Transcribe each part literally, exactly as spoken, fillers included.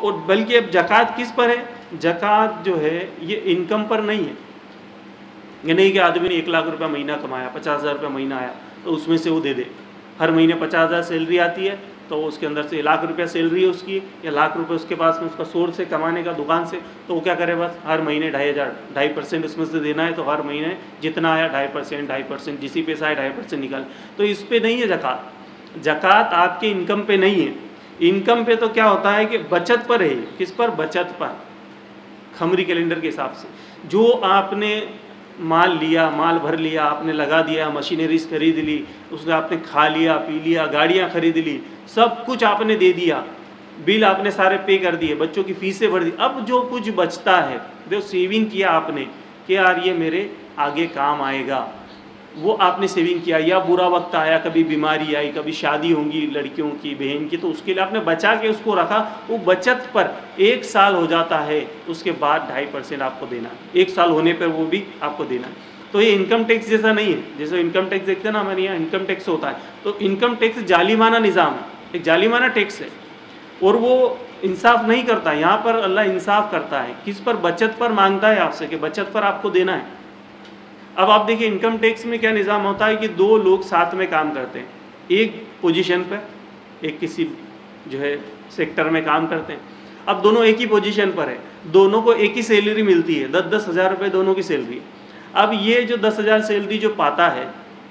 और बल्कि अब ज़कात किस पर है? ज़कात जो है ये इनकम पर नहीं है। ये नहीं कि आदमी ने एक लाख रुपया महीना कमाया, पचास हज़ार रुपया महीना आया तो उसमें से वो दे दे। हर महीने पचास हज़ार सैलरी आती है तो उसके अंदर से लाख रुपया सैलरी है उसकी, या लाख रुपये उसके पास में उसका सोर्स है कमाने का दुकान से, तो वो क्या करे, बस हर महीने ढाई हज़ार ढाई परसेंट उसमें से देना है, तो हर महीने जितना आया ढाई परसेंट ढाई परसेंट जिसी पैसा आया ढाई परसेंट निकाल। तो इस पर नहीं है ज़कात। ज़कात आपके इनकम पे नहीं है। इनकम पे तो क्या होता है कि बचत पर है। किस पर? बचत पर। खमरी कैलेंडर के हिसाब से जो आपने माल लिया, माल भर लिया, आपने लगा दिया, मशीनरीज खरीद ली, उसमें आपने खा लिया पी लिया, गाड़ियाँ खरीद ली, सब कुछ आपने दे दिया, बिल आपने सारे पे कर दिए, बच्चों की फीसें भर दी। अब जो कुछ बचता है जो सेविंग किया आपने कि यार ये मेरे आगे काम आएगा, वो आपने सेविंग किया, या बुरा वक्त आया, कभी बीमारी आई, कभी शादी होंगी लड़कियों की, बहन की, तो उसके लिए आपने बचा के उसको रखा, वो बचत पर एक साल हो जाता है, उसके बाद ढाई परसेंट आपको देना है। एक साल होने पर वो भी आपको देना है। तो ये इनकम टैक्स जैसा नहीं है। जैसे इनकम टैक्स देखते हैं ना हमारे यहाँ इनकम टैक्स होता है, तो इनकम टैक्स जालिमाना निज़ाम है, एक जालिमाना टैक्स है और वो इंसाफ नहीं करता। यहाँ पर अल्लाह इंसाफ करता है। किस पर? बचत पर मांगता है आपसे कि बचत पर आपको देना है। अब आप देखिए इनकम टैक्स में क्या निज़ाम होता है कि दो लोग साथ में काम करते हैं, एक पोजीशन पर, एक किसी जो है सेक्टर में काम करते हैं। अब दोनों एक ही पोजीशन पर है, दोनों को एक ही सैलरी मिलती है, दस दस हज़ार रुपये दोनों की सैलरी है। अब ये जो दस हज़ार सैलरी जो पाता है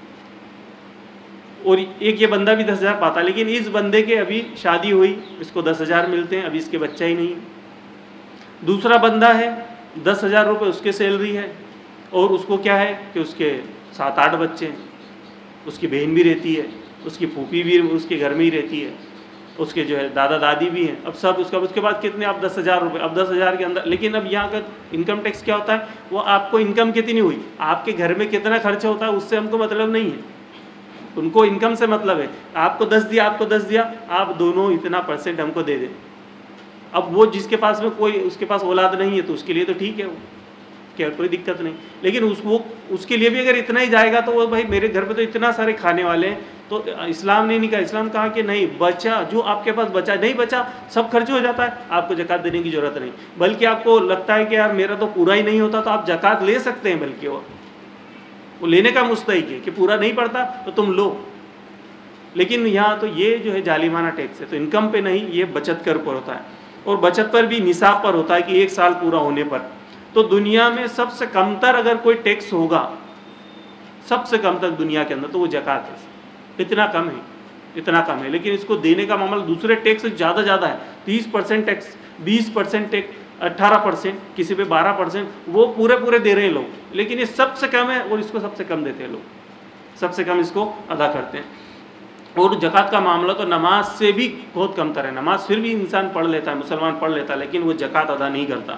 और एक ये बंदा भी दस हज़ार पाता है, लेकिन इस बंदे के अभी शादी हुई, इसको दस हज़ार मिलते हैं, अभी इसके बच्चा ही नहीं। दूसरा बंदा है, दस हज़ार रुपये उसके सैलरी है और उसको क्या है कि उसके सात आठ बच्चे हैं, उसकी बहन भी रहती है, उसकी फूफी भी उसके घर में ही रहती है, उसके जो है दादा दादी भी हैं। अब सब उसका उसके बाद कितने? आप दस हज़ार रुपये, अब दस हज़ार के अंदर। लेकिन अब यहाँ का इनकम टैक्स क्या होता है, वो आपको इनकम कितनी हुई, आपके घर में कितना खर्चा होता है उससे हमको मतलब नहीं है, उनको इनकम से मतलब है। आपको दस दिया, आपको दस दिया, आप दोनों इतना परसेंट हमको दे दें। अब वो जिसके पास में कोई उसके पास औलाद नहीं है तो उसके लिए तो ठीक है, वो क्या कोई दिक्कत नहीं। लेकिन उस वो उसके लिए भी अगर इतना ही जाएगा तो वो भाई मेरे घर पे तो इतना सारे खाने वाले हैं, तो इस्लाम ने नहीं कहा। इस्लाम कहा कि नहीं, बचा जो आपके पास बचा, नहीं बचा सब खर्च हो जाता है, आपको ज़कात देने की ज़रूरत नहीं। बल्कि आपको लगता है कि यार मेरा तो पूरा ही नहीं होता, तो आप ज़कात ले सकते हैं, बल्कि वो वो लेने का मुस्तहिक है कि पूरा नहीं पड़ता तो तुम लो। लेकिन यहाँ तो ये जो है जालिमाना टैक्स है, तो इनकम पे नहीं, ये बचत कर पर होता है। और बचत पर भी निसाब पर होता है कि एक साल पूरा होने पर। तो दुनिया में सबसे कमतर अगर कोई टैक्स होगा, सबसे कम तक दुनिया के अंदर, तो वो ज़कात है। इतना कम है, इतना कम है। लेकिन इसको देने का मामला दूसरे टैक्स से ज़्यादा ज़्यादा है। तीस परसेंट टैक्स, बीस परसेंट टैक्स, अट्ठारह परसेंट, किसी पे बारह परसेंट, वो पूरे पूरे दे रहे हैं लोग। लेकिन ये सबसे कम है और इसको सबसे कम देते हैं लोग, सबसे कम इसको अदा करते हैं। और ज़कात का मामला तो नमाज से भी बहुत कमतर है। नमाज फिर भी इंसान पढ़ लेता है, मुसलमान पढ़ लेता है, लेकिन वो ज़कात अदा नहीं करता।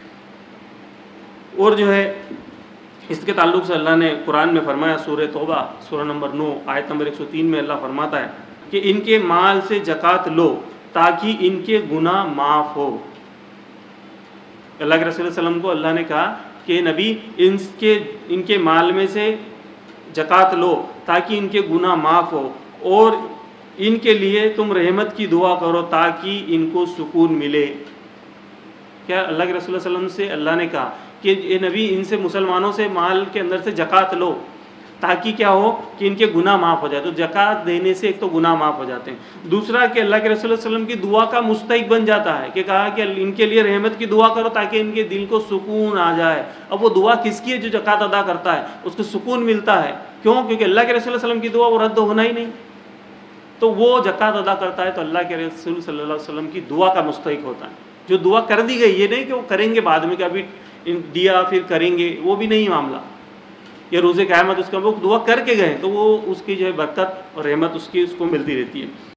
और जो है इसके ताल्लुक़ से अल्लाह ने कुरान में फरमाया, सूरह तौबा सूरह नंबर नौ आयत नंबर एक सौ तीन में अल्लाह फरमाता है कि इनके माल से ज़कात लो ताकि इनके गुनाह माफ़ हो। अल्लाह के रसूल सल्लल्लाहु अलैहि वसल्लम को अल्लाह ने कहा कि नबी इनके इनके माल में से ज़कात लो ताकि इनके गुनाह माफ़ हो, और इनके लिए तुम रहमत की दुआ करो ताकि इनको सुकून मिले। क्या अल्लाह के रसूल सल्लल्लाहु अलैहि वसल्लम से अल्लाह ने कहा कि ये नबी इनसे, मुसलमानों से माल के अंदर से ज़कात लो ताकि क्या हो कि इनके गुनाह माफ़ हो जाए। तो ज़कात देने से एक तो गुनाह माफ़ हो जाते हैं, दूसरा कि अल्लाह के रसूल सल्लल्लाहु अलैहि वसल्लम की दुआ का मुस्तहिक बन जाता है कि कहा कि इनके लिए रहमत की दुआ करो ताकि इनके दिल को सुकून आ जाए। अब वो दुआ किसकी है? जो ज़कात अदा करता है उसको सुकून मिलता है। क्यों? क्योंकि अल्लाह के रसूल सल्लल्लाहु अलैहि वसल्लम की दुआ वो रद्द होना ही नहीं, तो वो ज़कात अदा करता है तो अल्लाह के रसूल सल्लल्लाहु अलैहि वसल्लम की दुआ का मुस्तहिक होता है। जो दुआ कर दी गई, ये नहीं कि वो करेंगे बाद में, कि अभी दिया फिर करेंगे, वो भी नहीं मामला। या रोज़े क़यामत उसका वो दुआ करके गए तो वो उसकी जो है बरकत और रहमत उसकी उसको मिलती रहती है।